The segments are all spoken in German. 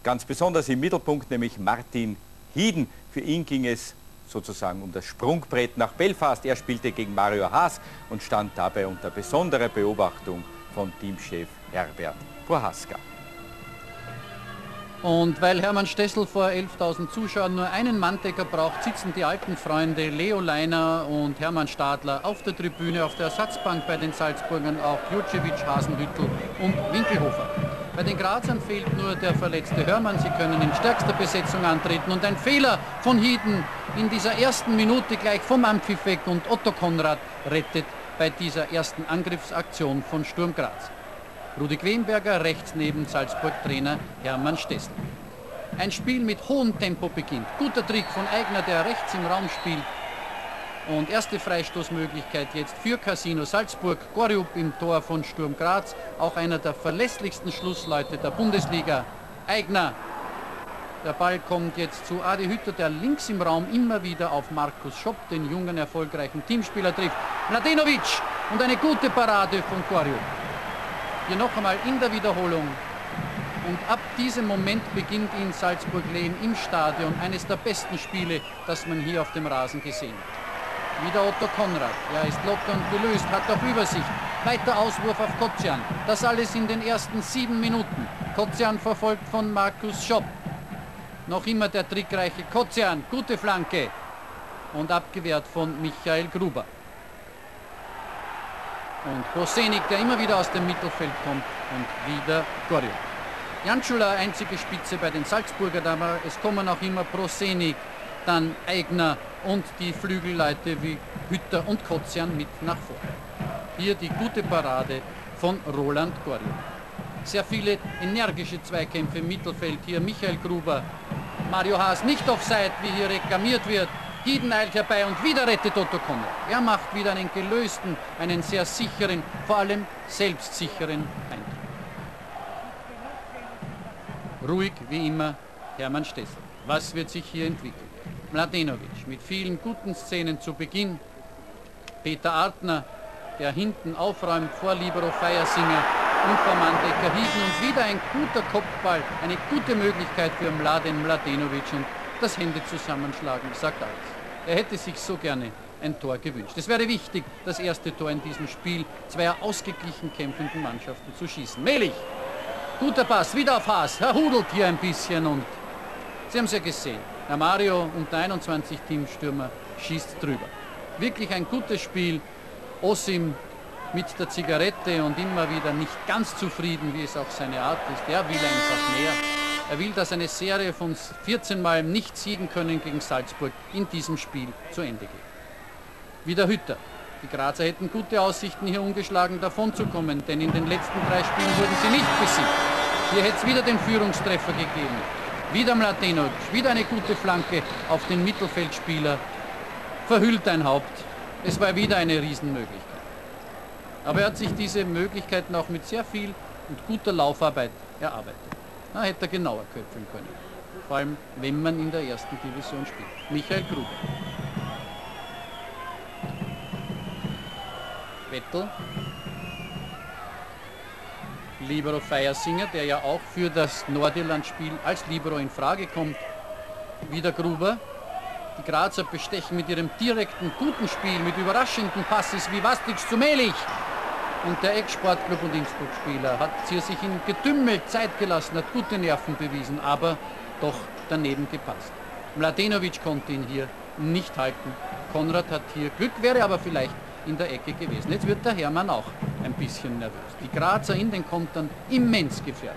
ganz besonders im Mittelpunkt, nämlich Martin Hieden. Für ihn ging es sozusagen um das Sprungbrett nach Belfast. Er spielte gegen Mario Haas und stand dabei unter besonderer Beobachtung von Teamchef Herbert Prohaska. Und weil Hermann Stessel vor 11.000 Zuschauern nur einen Manndecker braucht, sitzen die alten Freunde Leo Leiner und Hermann Stadler auf der Tribüne, auf der Ersatzbank bei den Salzburgern auch Jurcevic, Hasenhüttl und Winkelhofer. Bei den Grazern fehlt nur der verletzte Hörmann. Sie können in stärkster Besetzung antreten. Und ein Fehler von Hieden in dieser ersten Minute gleich vom Anpfiff weg. Und Otto Konrad rettet bei dieser ersten Angriffsaktion von Sturm Graz. Rudi Quenberger rechts neben Salzburg-Trainer Hermann Stessel. Ein Spiel mit hohem Tempo beginnt. Guter Trick von Aigner, der rechts im Raum spielt. Und erste Freistoßmöglichkeit jetzt für Casino Salzburg. Goryub im Tor von Sturm Graz. Auch einer der verlässlichsten Schlussleute der Bundesliga. Aigner. Der Ball kommt jetzt zu Adi Hütter, der links im Raum immer wieder auf Markus Schopp, den jungen, erfolgreichen Teamspieler, trifft. Mladenovic und eine gute Parade von Goryub. Hier noch einmal in der Wiederholung. Und ab diesem Moment beginnt in Salzburg-Lehn im Stadion eines der besten Spiele, das man hier auf dem Rasen gesehen hat. Wieder Otto Konrad. Er ist locker und gelöst, hat auch Übersicht. Weiter Auswurf auf Kocian. Das alles in den ersten 7 Minuten. Kocian verfolgt von Markus Schopp. Noch immer der trickreiche Kocian. Gute Flanke. Und abgewehrt von Michael Gruber. Und Prosenik, der immer wieder aus dem Mittelfeld kommt, und wieder Goryub. Jančula, einzige Spitze bei den Salzburgern, aber es kommen auch immer Prosenik, dann Aigner und die Flügelleute wie Hütter und Kocian mit nach vorne. Hier die gute Parade von Roland Goryub. Sehr viele energische Zweikämpfe im Mittelfeld. Hier Michael Gruber, Mario Haas nicht offside, wie hier reklamiert wird. Hieden eilt herbei und wieder rettet Otto Konrad. Er macht wieder einen gelösten, einen sehr sicheren, vor allem selbstsicheren Eindruck. Ruhig wie immer Hermann Stessel. Was wird sich hier entwickeln? Mladenovic mit vielen guten Szenen zu Beginn. Peter Artner, der hinten aufräumt vor Libero Feiersinger und vor Manndecker Hieden. Und wieder ein guter Kopfball, eine gute Möglichkeit für Mladen Mladenovic. Und das Hände zusammenschlagen sagt alles. Er hätte sich so gerne ein Tor gewünscht. Es wäre wichtig, das erste Tor in diesem Spiel zweier ausgeglichen kämpfenden Mannschaften zu schießen. Melich, guter Pass, wieder auf Haas. Er hudelt hier ein bisschen und Sie haben es ja gesehen. Herr Mario, unter 21 Teamstürmer, schießt drüber. Wirklich ein gutes Spiel. Osim mit der Zigarette und immer wieder nicht ganz zufrieden, wie es auch seine Art ist. Er will einfach mehr. Er will, dass eine Serie von 14 Mal nicht siegen können gegen Salzburg in diesem Spiel zu Ende geht. Wieder Hütter. Die Grazer hätten gute Aussichten, hier ungeschlagen davonzukommen, denn in den letzten 3 Spielen wurden sie nicht besiegt. Hier hätte es wieder den Führungstreffer gegeben. Wieder Mladenovic, wieder eine gute Flanke auf den Mittelfeldspieler. Verhüllt ein Haupt. Es war wieder eine Riesenmöglichkeit. Aber er hat sich diese Möglichkeiten auch mit sehr viel und guter Laufarbeit erarbeitet. Da hätte er genauer köpfeln können. Vor allem, wenn man in der ersten Division spielt. Michael Gruber. Vettel. Libero Feiersinger, der ja auch für das Nordirland-Spiel als Libero in Frage kommt. Wieder Gruber. Die Grazer bestechen mit ihrem direkten, guten Spiel, mit überraschenden Passes wie Vastic zu Melich. Und der Ex-Sportclub und Innsbruck-Spieler hat hier sich in Getümmel Zeit gelassen, hat gute Nerven bewiesen, aber doch daneben gepasst. Mladenovic konnte ihn hier nicht halten. Konrad hat hier Glück, wäre aber vielleicht in der Ecke gewesen. Jetzt wird der Hermann auch ein bisschen nervös. Die Grazer in den Kontern immens gefährdet.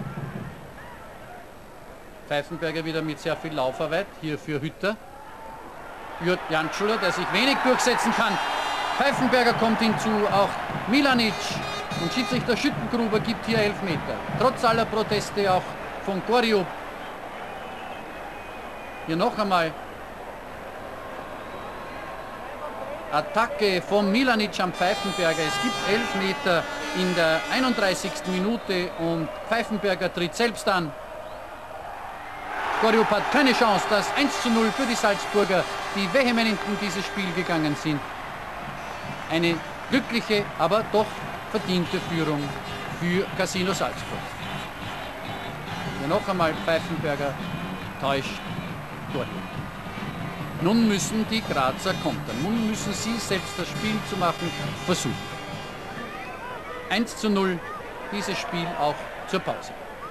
Pfeifenberger wieder mit sehr viel Laufarbeit, hier für Hütter. Jančula, der sich wenig durchsetzen kann. Pfeifenberger kommt hinzu, auch Milanic und Schiedsrichter Schüttengruber gibt hier Elfmeter. Trotz aller Proteste auch von Goryub. Hier noch einmal Attacke von Milanic am Pfeifenberger. Es gibt Elfmeter in der 31. Minute und Pfeifenberger tritt selbst an. Goryub hat keine Chance, das 1:0 für die Salzburger, die vehement in dieses Spiel gegangen sind. Eine glückliche, aber doch verdiente Führung für Casino Salzburg. Hier noch einmal Pfeifenberger täuscht Torhüter. Nun müssen die Grazer kontern. Nun müssen sie selbst das Spiel zu machen versuchen. 1:0 dieses Spiel auch zur Pause.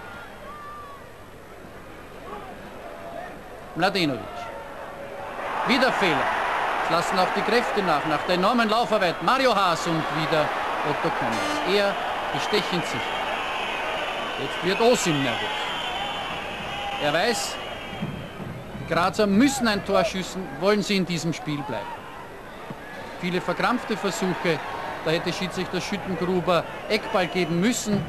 Mladenovic. Wieder Fehler. Es lassen auch die Kräfte nach der enormen Laufarbeit. Mario Haas und wieder Otto Konrad. Er bestechend sicher. Jetzt wird Osim nervös. Er weiß, die Grazer müssen ein Tor schießen, wollen sie in diesem Spiel bleiben. Viele verkrampfte Versuche, da hätte Schiedsrichter Schüttengruber Eckball geben müssen.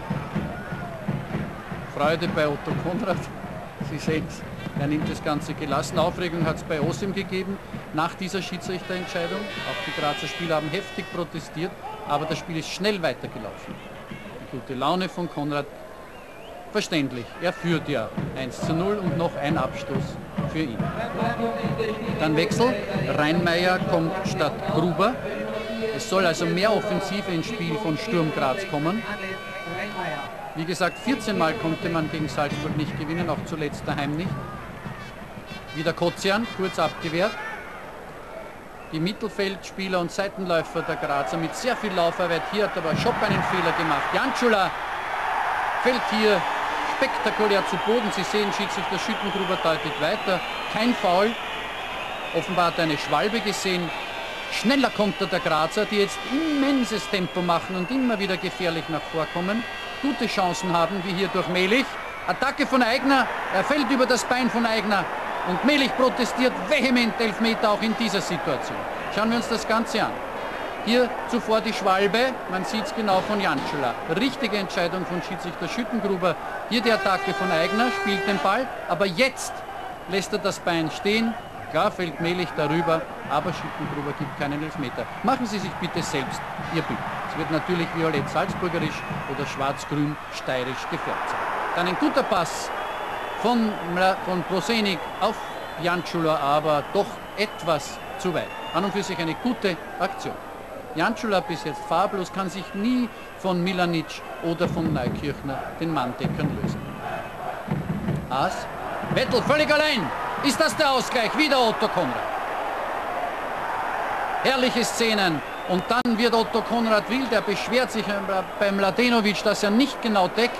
Freude bei Otto Konrad, Sie sehen es, er nimmt das Ganze gelassen. Aufregung hat es bei Osim gegeben nach dieser Schiedsrichterentscheidung. Auch die Grazer Spieler haben heftig protestiert, aber das Spiel ist schnell weitergelaufen. Die gute Laune von Konrad, verständlich, er führt ja 1:0 und noch ein Abstoß für ihn. Dann Wechsel, Rheinmeier kommt statt Gruber. Es soll also mehr Offensive ins Spiel von Sturm Graz kommen. Wie gesagt, 14 Mal konnte man gegen Salzburg nicht gewinnen, auch zuletzt daheim nicht. Wieder Kotzian, kurz abgewehrt. Die Mittelfeldspieler und Seitenläufer der Grazer mit sehr viel Laufarbeit. Hier hat aber Schopp einen Fehler gemacht. Jančula fällt hier spektakulär zu Boden. Sie sehen, Schiedsrichter Schüttengruber deutet weiter. Kein Foul. Offenbar hat er eine Schwalbe gesehen. Schneller Konter der Grazer, die jetzt immenses Tempo machen und immer wieder gefährlich nach vorkommen. Gute Chancen haben, wie hier durch Melich. Attacke von Aigner, er fällt über das Bein von Aigner und Melich protestiert vehement, Elfmeter auch in dieser Situation. Schauen wir uns das Ganze an. Hier zuvor die Schwalbe, man sieht es genau von Jančula. Richtige Entscheidung von Schiedsrichter Schüttengruber. Hier die Attacke von Aigner, spielt den Ball, aber jetzt lässt er das Bein stehen. Klar fällt Melich darüber, aber Schüttengruber gibt keinen Elfmeter. Machen Sie sich bitte selbst Ihr Bild. Es wird natürlich violett-salzburgerisch oder schwarz-grün steirisch gefärbt sein. Dann ein guter Pass von Prosenik auf Jančula, aber doch etwas zu weit. An und für sich eine gute Aktion. Jančula bis jetzt farblos, kann sich nie von Milanic oder von Neukirchner, den Manndeckern, lösen. Haas, Vettel völlig allein. Ist das der Ausgleich? Wieder Otto Konrad. Herrliche Szenen. Und dann wird Otto Konrad wild. Er beschwert sich beim Mladenovic, dass er nicht genau deckt.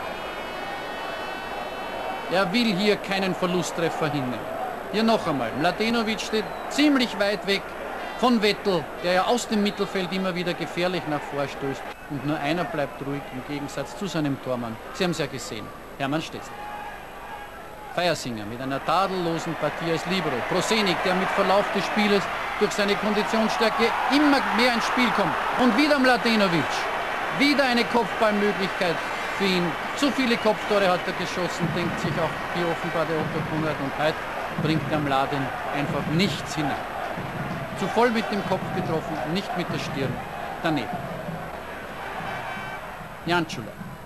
Er will hier keinen Verlusttreffer hinnehmen. Hier noch einmal. Mladenovic steht ziemlich weit weg von Vettel, der ja aus dem Mittelfeld immer wieder gefährlich nach vorstößt. Und nur einer bleibt ruhig im Gegensatz zu seinem Tormann. Sie haben es ja gesehen. Hermann Stessel. Feiersinger mit einer tadellosen Partie als Libero. Prosenik, der mit Verlauf des Spieles durch seine Konditionsstärke immer mehr ins Spiel kommt. Und wieder Mladenovic. Wieder eine Kopfballmöglichkeit für ihn. So viele Kopftore hat er geschossen, denkt sich auch hier offenbar der Otto Konrad. Und heute bringt der Mladen einfach nichts hinein. Zu voll mit dem Kopf getroffen, nicht mit der Stirn. Daneben. Jančula.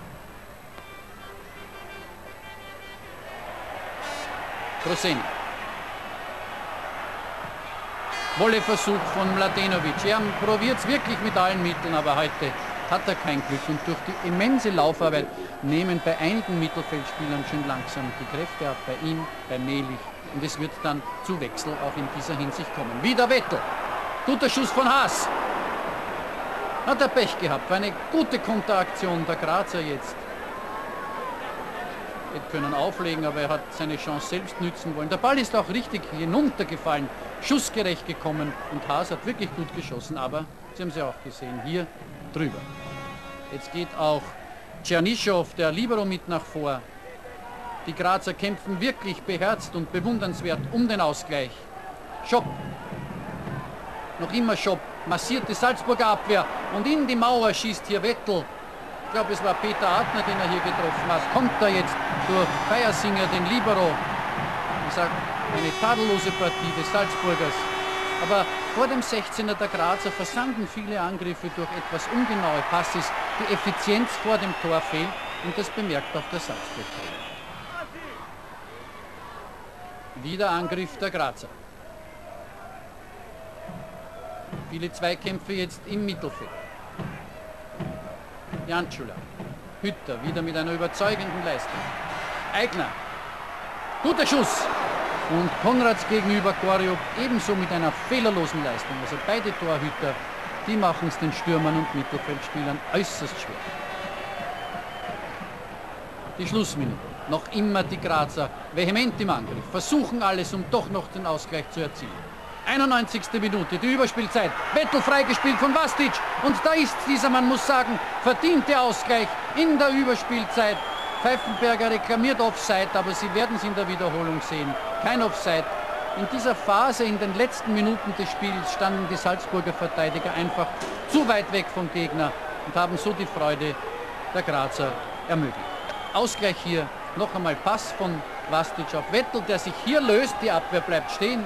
Prosenik. Wolleversuch von Mladenovic. Er probiert es wirklich mit allen Mitteln, aber heute hat er kein Glück. Und durch die immense Laufarbeit nehmen bei einigen Mittelfeldspielern schon langsam die Kräfte ab. Bei ihm, bei Melich. Und es wird dann zu Wechsel auch in dieser Hinsicht kommen. Wieder Vettel. Guter Schuss von Haas. Hat er Pech gehabt. War eine gute Konteraktion der Grazer jetzt. Hätte können auflegen, aber er hat seine Chance selbst nützen wollen. Der Ball ist auch richtig hinuntergefallen, schussgerecht gekommen und Haas hat wirklich gut geschossen, aber Sie haben es ja auch gesehen, hier drüber. Jetzt geht auch Czernischow, der Libero, mit nach vor. Die Grazer kämpfen wirklich beherzt und bewundernswert um den Ausgleich. Schopp. Noch immer Schopp. Massiert die Salzburger Abwehr und in die Mauer schießt hier Vettel. Ich glaube, es war Peter Adner, den er hier getroffen hat. Kommt er jetzt durch Feiersinger, den Libero. Ich sage, eine tadellose Partie des Salzburgers. Aber vor dem 16er der Grazer versanden viele Angriffe durch etwas ungenaue Passes. Die Effizienz vor dem Tor fehlt und das bemerkt auch der Salzburg-Trainer. Wieder Angriff der Grazer. Viele Zweikämpfe jetzt im Mittelfeld. Jančula. Hütter wieder mit einer überzeugenden Leistung. Eigner. Guter Schuss. Und Konrads gegenüber Korjub ebenso mit einer fehlerlosen Leistung. Also beide Torhüter, die machen es den Stürmern und Mittelfeldspielern äußerst schwer. Die Schlussminute. Noch immer die Grazer vehement im Angriff. Versuchen alles, um doch noch den Ausgleich zu erzielen. 91. Minute, die Überspielzeit. Vettel freigespielt von Vastic. Und da ist dieser, man muss sagen, verdiente Ausgleich in der Überspielzeit. Pfeifenberger reklamiert Offside, aber Sie werden es in der Wiederholung sehen. Kein Offside. In dieser Phase, in den letzten Minuten des Spiels, standen die Salzburger Verteidiger einfach zu weit weg vom Gegner und haben so die Freude der Grazer ermöglicht. Ausgleich hier, noch einmal Pass von Vastic auf Vettel, der sich hier löst, die Abwehr bleibt stehen.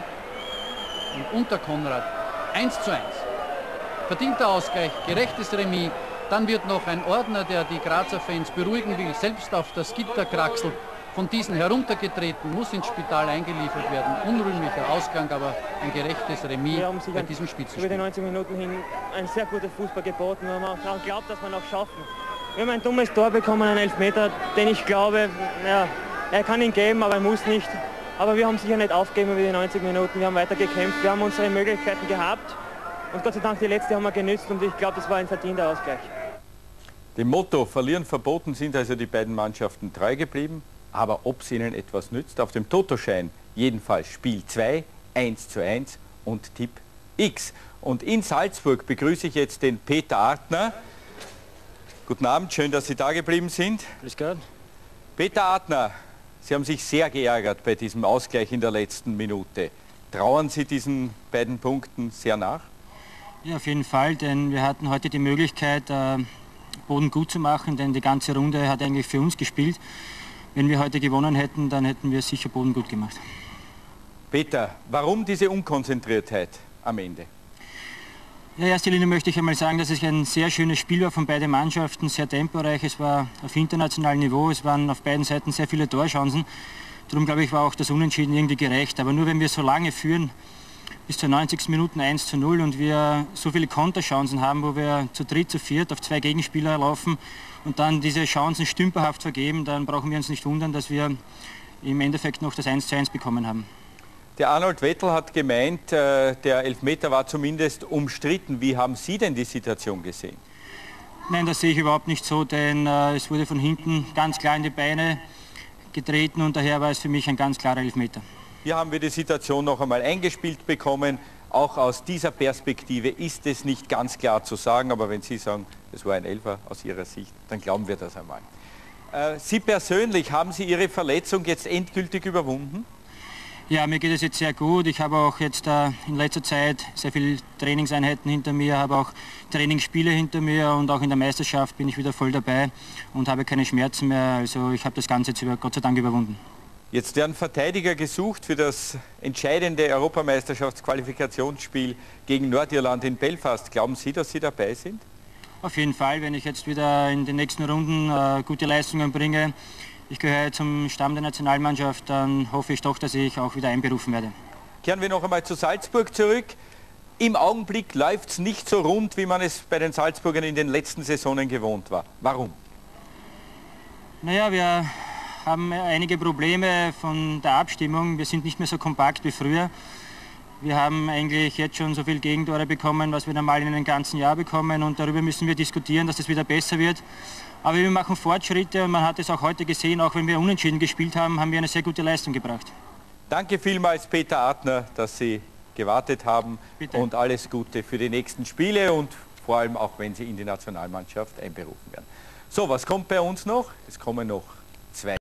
Und unter Konrad 1:1. Verdienter Ausgleich, gerechtes Remis. Dann wird noch ein Ordner, der die Grazer Fans beruhigen will, selbst auf das Gitter kraxelt, von diesen heruntergetreten, muss ins Spital eingeliefert werden. Unrühmlicher Ausgang, aber ein gerechtes Remis bei diesem Spitzenspiel. Über die 90 Minuten hin ein sehr gutes Fußball geboten. Wir haben auch geglaubt, dass wir noch schaffen. Wir haben ein dummes Tor bekommen, einen Elfmeter, den ich glaube, ja, er kann ihn geben, aber er muss nicht. Aber wir haben sicher nicht aufgegeben über die 90 Minuten. Wir haben weiter gekämpft, wir haben unsere Möglichkeiten gehabt. Und Gott sei Dank, die letzte haben wir genützt und ich glaube, das war ein verdienter Ausgleich. Dem Motto Verlieren verboten sind also die beiden Mannschaften treu geblieben. Aber ob es ihnen etwas nützt, auf dem Totoschein jedenfalls Spiel 2, 1:1 und Tipp X. Und in Salzburg begrüße ich jetzt den Peter Artner. Guten Abend, schön, dass Sie da geblieben sind. Grüß Gott. Peter Artner, Sie haben sich sehr geärgert bei diesem Ausgleich in der letzten Minute. Trauern Sie diesen beiden Punkten sehr nach? Ja, auf jeden Fall, denn wir hatten heute die Möglichkeit, Boden gut zu machen, denn die ganze Runde hat eigentlich für uns gespielt. Wenn wir heute gewonnen hätten, dann hätten wir sicher Boden gut gemacht. Peter, warum diese Unkonzentriertheit am Ende? Ja, in erster Linie möchte ich einmal sagen, dass es ein sehr schönes Spiel war von beiden Mannschaften, sehr temporeich, es war auf internationalem Niveau, es waren auf beiden Seiten sehr viele Torchancen. Darum glaube ich, war auch das Unentschieden irgendwie gerecht. Aber nur wenn wir so lange führen, bis zur 90. Minute 1:0 und wir so viele Konterchancen haben, wo wir zu dritt, zu viert auf 2 Gegenspieler laufen und dann diese Chancen stümperhaft vergeben, dann brauchen wir uns nicht wundern, dass wir im Endeffekt noch das 1:1 bekommen haben. Der Arnold Vettel hat gemeint, der Elfmeter war zumindest umstritten. Wie haben Sie denn die Situation gesehen? Nein, das sehe ich überhaupt nicht so, denn es wurde von hinten ganz klar in die Beine getreten und daher war es für mich ein ganz klarer Elfmeter. Hier haben wir die Situation noch einmal eingespielt bekommen. Auch aus dieser Perspektive ist es nicht ganz klar zu sagen, aber wenn Sie sagen, es war ein Elfer aus Ihrer Sicht, dann glauben wir das einmal. Sie persönlich, haben Sie Ihre Verletzung jetzt endgültig überwunden? Ja, mir geht es jetzt sehr gut. Ich habe auch jetzt in letzter Zeit sehr viele Trainingseinheiten hinter mir, habe auch Trainingsspiele hinter mir und auch in der Meisterschaft bin ich wieder voll dabei und habe keine Schmerzen mehr. Also ich habe das Ganze jetzt Gott sei Dank überwunden. Jetzt werden Verteidiger gesucht für das entscheidende Europameisterschaftsqualifikationsspiel gegen Nordirland in Belfast. Glauben Sie, dass Sie dabei sind? Auf jeden Fall, wenn ich jetzt wieder in den nächsten Runden gute Leistungen bringe, ich gehöre zum Stamm der Nationalmannschaft, dann hoffe ich doch, dass ich auch wieder einberufen werde. Kehren wir noch einmal zu Salzburg zurück. Im Augenblick läuft es nicht so rund, wie man es bei den Salzburgern in den letzten Saisonen gewohnt war. Warum? Naja, wir haben einige Probleme von der Abstimmung. Wir sind nicht mehr so kompakt wie früher. Wir haben eigentlich jetzt schon so viele Gegentore bekommen, was wir normal in einem ganzen Jahr bekommen und darüber müssen wir diskutieren, dass es wieder besser wird. Aber wir machen Fortschritte und man hat es auch heute gesehen, auch wenn wir unentschieden gespielt haben, haben wir eine sehr gute Leistung gebracht. Danke vielmals, Peter Artner, dass Sie gewartet haben. Bitte. Und alles Gute für die nächsten Spiele und vor allem auch, wenn Sie in die Nationalmannschaft einberufen werden. So, was kommt bei uns noch? Es kommen noch 2.